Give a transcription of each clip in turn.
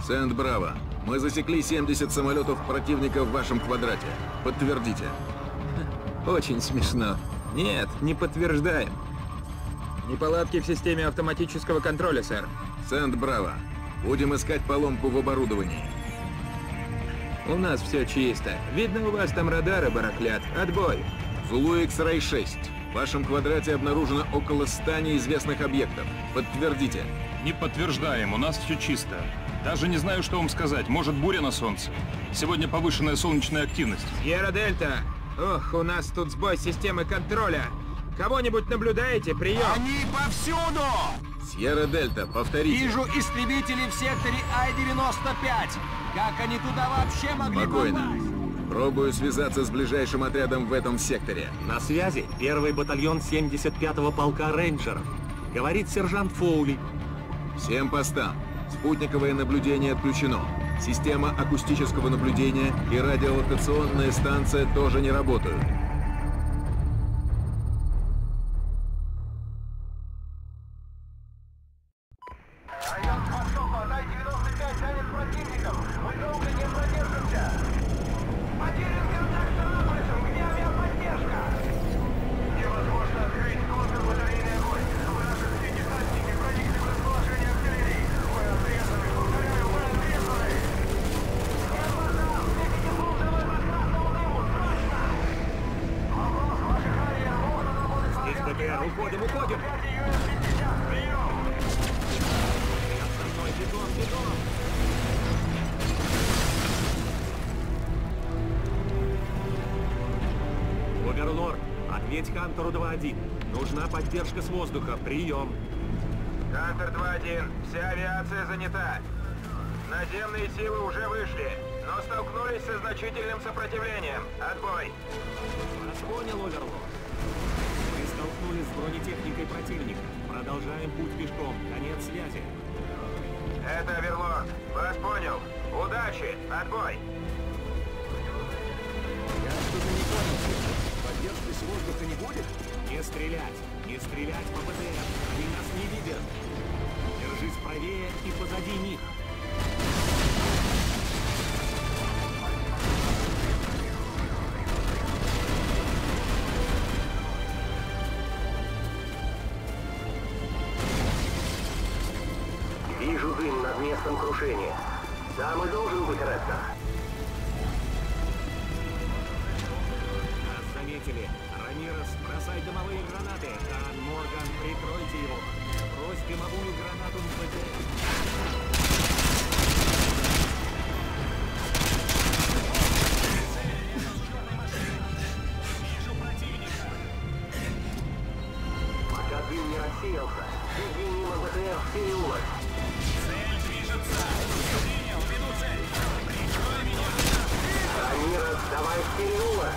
Сент-Браво. Мы засекли 70 самолетов противника в вашем квадрате. Подтвердите. Очень смешно. Нет, не подтверждаем. Неполадки в системе автоматического контроля, сэр. Сент-Браво. Будем искать поломку в оборудовании. У нас все чисто. Видно, у вас там радары барахлят. Отбой. Зулу X-Ray 6. В вашем квадрате обнаружено около 100 неизвестных объектов. Подтвердите. Не подтверждаем, у нас все чисто. Даже не знаю, что вам сказать. Может, буря на солнце? Сегодня повышенная солнечная активность. Сьерра-Дельта. Ох, у нас тут сбой системы контроля. Кого-нибудь наблюдаете? Прием. Они повсюду! Сьерра-Дельта, повторите. Вижу истребители в секторе Ай-95. Как они туда вообще могли Спокойно. попасть? Пробую связаться с ближайшим отрядом в этом секторе. На связи первый батальон 75-го полка рейнджеров. Говорит сержант Фоули. Всем постам. Спутниковое наблюдение отключено. Система акустического наблюдения и радиолокационная станция тоже не работают. Район Востока, Ай-95, занят противником. Мы долго не продержимся. Потерян контакт с Анаполисом. Где авиаподдержка? Невозможно открыть контрбатарейный огонь. В наших десантники проникли в расположение артиллерии. Мы отрезаны, повторяю, мы отрезаны. Всем базам, введите службы по красному дыму, срочно! Вопрос, ваша Харьер, можно работать по Здесь БТР, уходим, уходим! Ю-50, прием! Бегом, бегом! Оверлорд, ответь Хантеру 2-1. Нужна поддержка с воздуха. Прием. Хантер 2-1. Вся авиация занята. Наземные силы уже вышли, но столкнулись со значительным сопротивлением. Отбой. Вас понял, Оверлорд. Мы столкнулись с бронетехникой противника. Продолжаем путь пешком. Конец связи. Это Оверлорд. Вас понял. Удачи. Отбой. Я что-то не понял. Поддержки с воздуха не будет? Не стрелять. Не стрелять по БТР. Они нас не видят. Держись правее и позади них. Вижу дым над местом крушения. Там и должен быть Ректор. Нас заметили. Рамирес, бросай дымовые гранаты. А Морган, прикройте его. Брось дымовую гранату в БТР. Пока дым не рассеялся, беги мимо БТР в переулок. Рамирес, давай в переулок!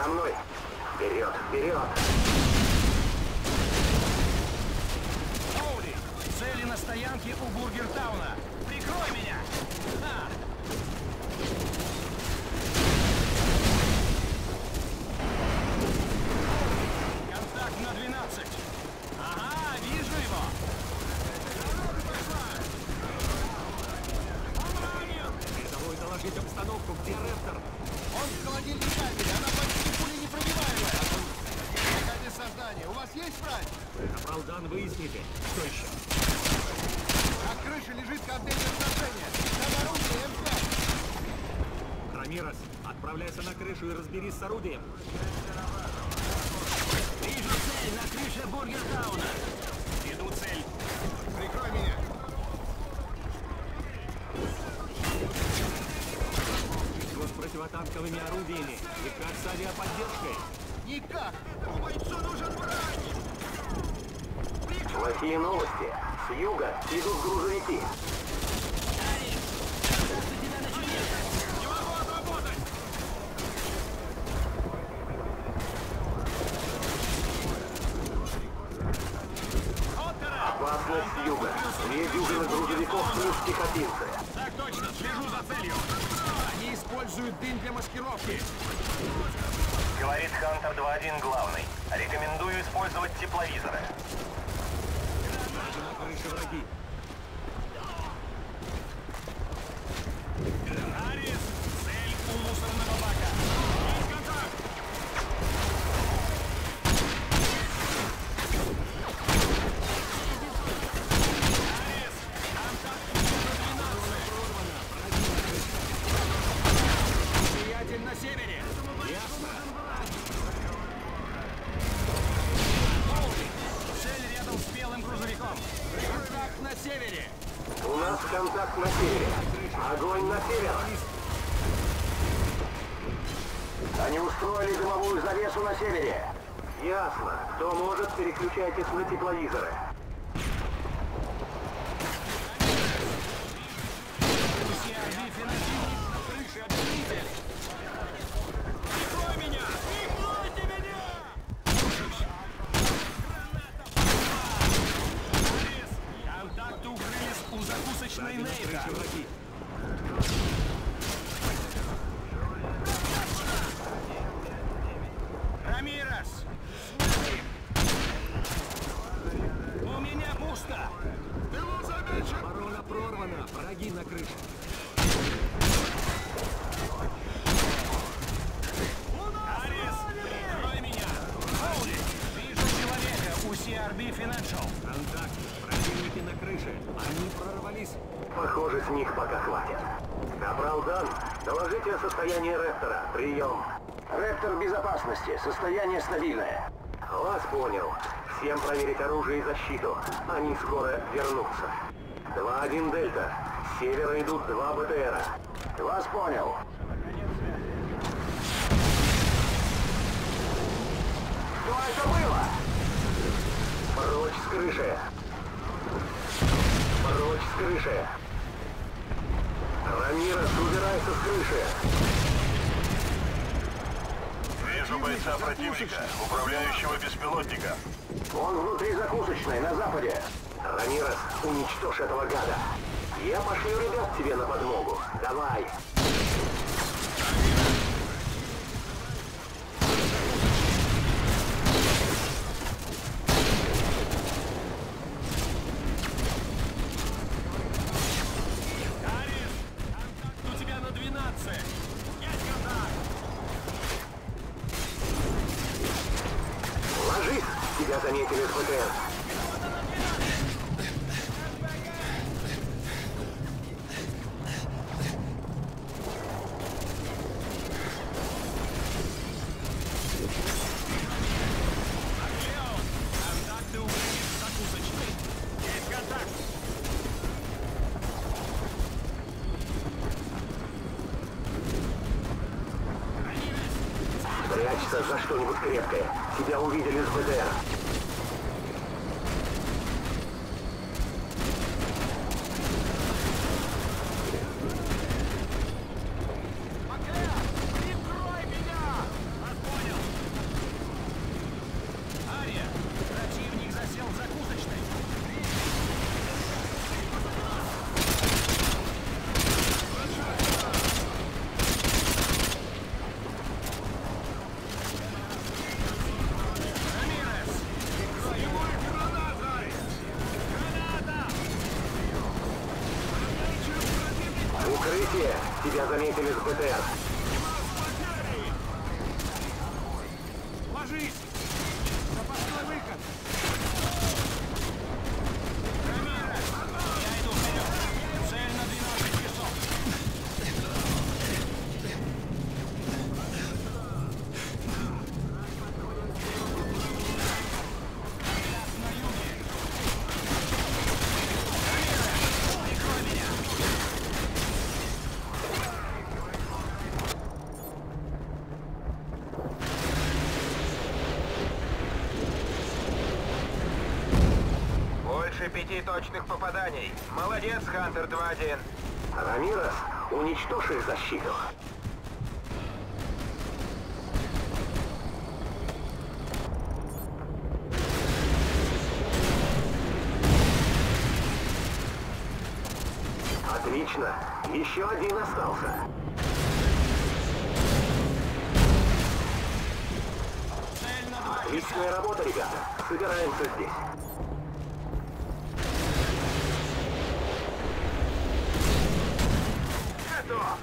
За мной! Вперед, вперед! Оули, цели на стоянке у Бургертауна. Прикрой меня! На! Контакт на 12. Ага, вижу его. Рядовой, доложить обстановку. Где Рэптор? Он в холодильной камере, она почти пули непробиваемая. Пока без сознания. У вас есть фраг? Капрал Дан, выясните. Что еще? На крыше лежит контейнер снабжения. Там оружие М5. Рамирес, отправляйся на крышу и разберись с орудием. Вижу цель на крыше Бургертауна. Иду цель. Прикрой меня. Что с противотанковыми орудиями? И как с авиаподдержкой? Никак. Бойцу нужен враг. Плохие новости. С юга идут грузовики. Опасность с юга. Две дюжины грузовиков плюс пехотинцы. Так точно, слежу за целью. Они используют дым для маскировки. Говорит Хантер 2-1 главный. Рекомендую использовать тепловизоры. На крыше враги. Арис, цель у мусорного бака. Есть контакт. Арис, контакт на 12. Приятель на севере. Оули, цель рядом с белым грузовиком. Контакт на севере. У нас контакт на севере. Огонь на север. Они устроили дымовую завесу на севере. Ясно. Кто может, переключайтесь на тепловизоры. CRB финансирует на крыше обвинитель. Прикрой меня! Прикройте меня! Слушаюсь. Арис, контакты укрылись у закусочной Нейта. Враги. Рамирес! У меня пусто! Оборона прорвана. Враги на крыше. Арис, прикрой меня! Оули, вижу человека у CRB Financial. Контакт. Противники на крыше. Они прорвались. Похоже, с них пока хватит. Капрал Дан, доложите о состоянии Рэптора. Прием. Рэптор безопасности. Состояние стабильное. Вас понял. Всем проверить оружие и защиту. Они скоро вернутся. 2-1 Дельта. С севера идут 2 БТРа. Вас понял. Что это было? Прочь с крыши. Прочь с крыши. Рамирес, убирайся с крыши. Вижу бойца противника, управляющего беспилотника. Он внутри закусочной, на западе. Рамирес, уничтожь этого гада. Я пошлю ребят тебе на подмогу. Давай. Арис, контакт у тебя на 12. Есть контакт. Ложись. Тебя заметили с БТР. Леон, контакты укрылись в закусочной. Есть контакт. Прячься за что-нибудь крепкое. Тебя увидели с БТР. Маклеа, прикрой меня! Вас понял. Прикрытие! Тебя заметили с БТР. Ложись! Запасной выход! Рамира! Я иду вперед! Цель на 12 часов! На юге! Рамира! Прикрой меня! Больше 5 точных попаданий. Молодец, Хантер 2-1. Рамирес, уничтожь их защиту. Отлично. Еще один остался. Цель на 2 Отличная работа, ребята. Собираемся здесь. Готов.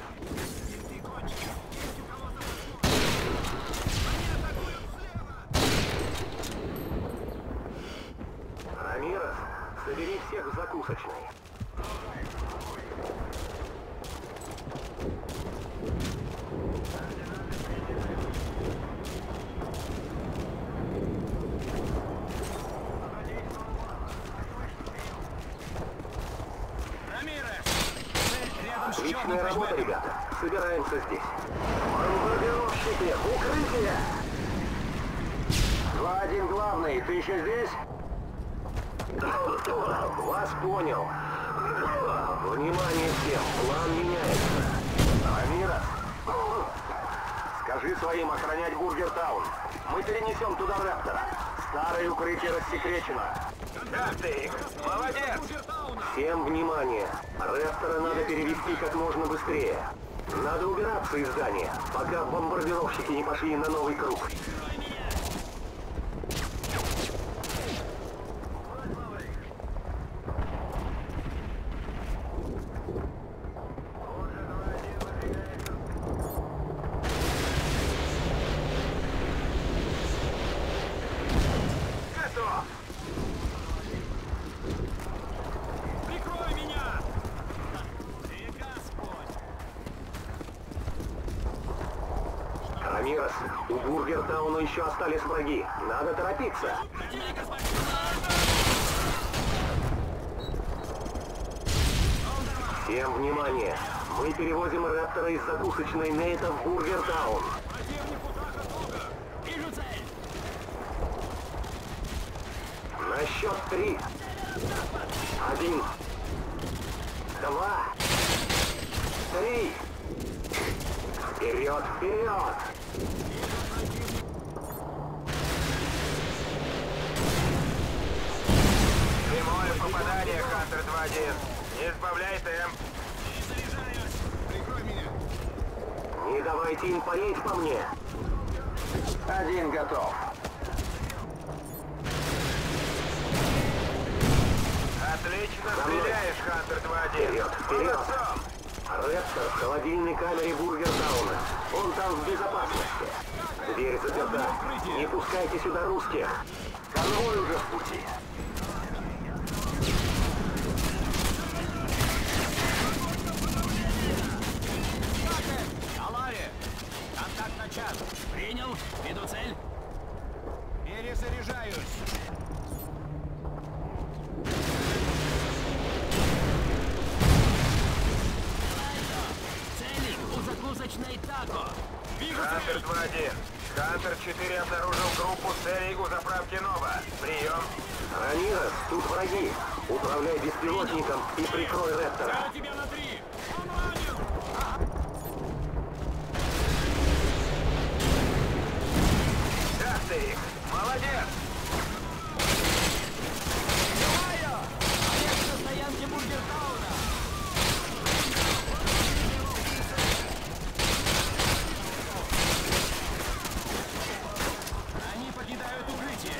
Рамирес, собери всех в закусочной. Рамирес! Цель рядом с черным Отличная работа, флешбеком. ребята. Собираемся здесь. Бомбардировщики, укрытие! 2-1 главный, ты еще здесь? Вас понял. Внимание всем, план меняется. Рамирес, скажи своим охранять Бургертаун. Мы перенесем туда Рэптора. Старое укрытие рассекречено. Как ты их? Молодец! Всем внимание! Рэптора надо перевести как можно быстрее. Надо убираться из здания, пока бомбардировщики не пошли на новый круг. Готов! Прикрой меня! Ты Господь! Рамирес, у Бургертауна еще остались враги. Надо торопиться. Всем внимание! Мы перевозим Рэптора из закусочной Нейта в Бургертаун. Вижу цель! На счет 3. 1. 2. 3. Вперед, вперед! Прямое попадание, Хантер 2-1. Не сбавляй темп. Прикрой меня. Не давайте им поесть по мне. 1 готов. Отлично За мной. стреляешь, Хантер 2-1. Вперед, вперед! Молодцом! Рэптор в холодильной камере Бургертауна. Он там в безопасности. Дверь заперта. Не пускайте сюда русских. Конвой уже в пути. Аларе! Контакт на час. Принял. Веду цель. Перезаряжаюсь. Цели у закусочной тако. Вижу Хантер цель. 2-1. Хантер 4 обнаружил группу целей у заправки Нова. Прием. Рамирес, тут враги. Управляй беспилотником и прикрой Рэптора. Я тебя на 3. Он ранен. Как ты их? Молодец! Объект на стоянке Бургертауна. Они покидают укрытие.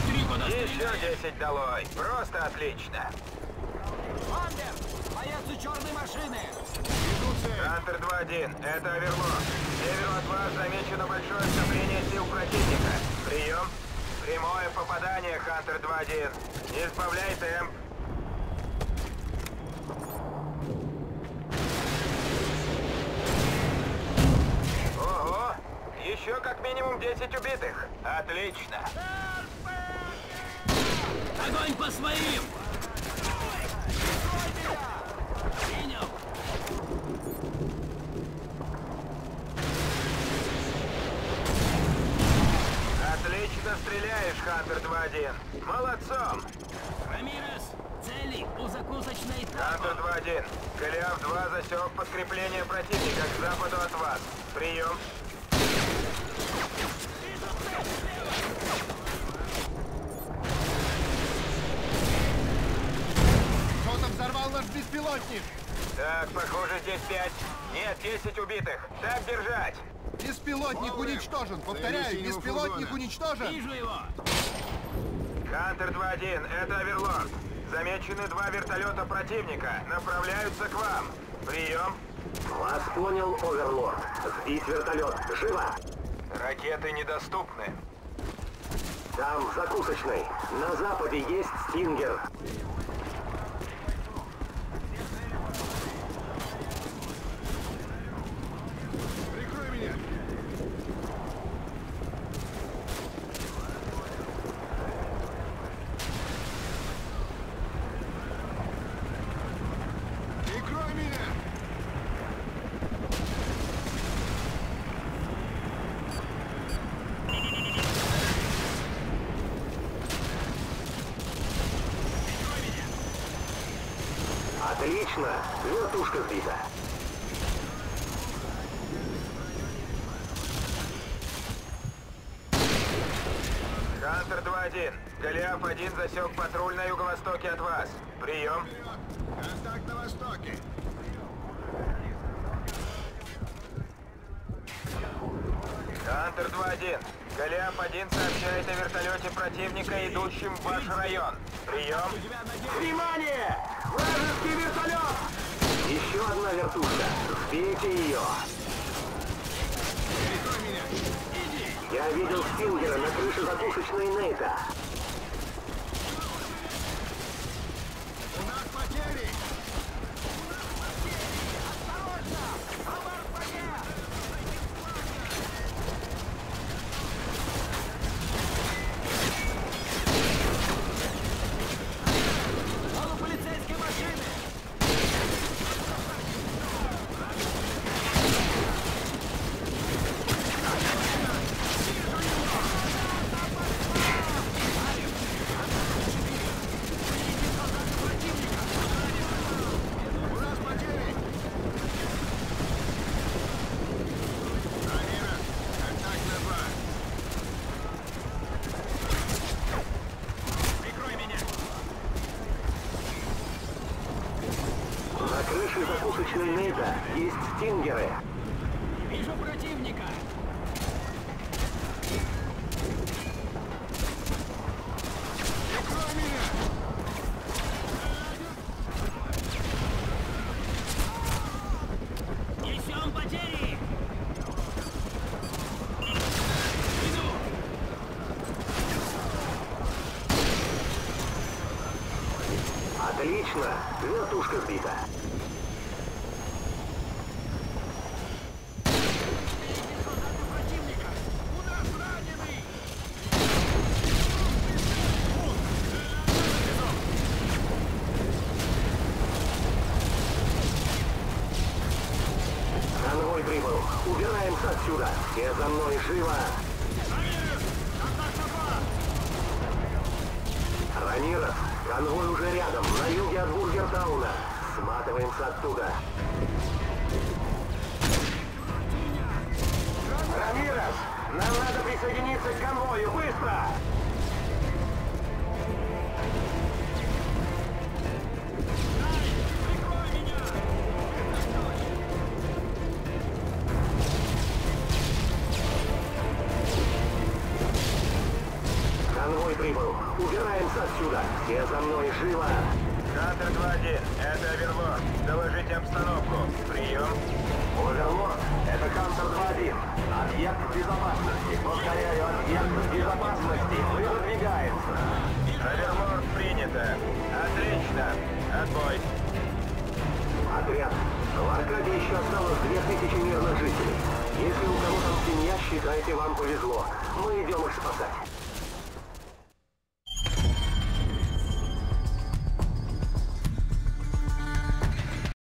Смотри, куда Еще стреляешь! 10 долой. Просто отлично. Вандер! Боец у черной машины! Хантер 2-1, это Оверлорд. К северу от вас замечено большое скопление сил противника. Прием. Прямое попадание, Хантер 2-1. Не сбавляй темп. Ого! Еще как минимум 10 убитых. Отлично. Огонь по своим! Принял! Отлично стреляешь, Хантер 2-1. Молодцом. Рамирес! Цели у закусочной Хантер тако! 2-1. Голиаф 2 засек подкрепление противника к западу от вас. Прием. Кто-то взорвал наш беспилотник! Так, похоже, здесь 5. Нет, 10 убитых. Так держать. Беспилотник уничтожен! Повторяю, беспилотник уничтожен! Вижу его! Хантер 2-1, это Оверлорд. Замечены 2 вертолета противника. Направляются к вам. Прием. Вас понял, Оверлорд. Сбить вертолет. Живо! Ракеты недоступны. Там, в закусочной. На западе есть Стингер. Прикрой меня! Прикрой меня! Отлично! Вертушка сбита. Хантер 2-1. Голиаф 1 засек патруль на юго-востоке от вас. Прием. Контакт на востоке! Хантер 2-1. Голиаф 1 сообщает о вертолете противника, идущем в ваш район. Прием. Внимание! Вражеский вертолет! Еще одна вертушка. Сбейте ее. Прикрой меня! Я видел Стингера на крыше закусочной Нейта. У нас потери! Алло, полицейской машины! У нас потери! Рамира, контакт на 2. Прикрой меня! На крыше закусочной Нейта есть Стингеры. Вижу противника! Прикрой меня! Несем потери! Иду! Отлично! Вертушка сбита. Солдаты противника! У нас раненый! Конвой прибыл. Убираемся отсюда. Все за мной, живо! Рамирес, конвой уже рядом, на юге от Бургертауна. Сматываемся оттуда. Рамирес, нам надо присоединиться к конвою, быстро! Конвой первый прибыл. Убираемся отсюда. Все за мной, живо. Хантер 2-1, это Оверлорд. Доложите обстановку. Прием. Оверлорд, это Хантер 2-1. Объект безопасности. Повторяю, объект безопасности. Выдвигается. Оверлорд принято. Отлично. Отбой. Отряд. В Аркадии еще осталось 2000 мирных жителей. Если у кого там семья, считайте, вам повезло. Мы идем их спасать.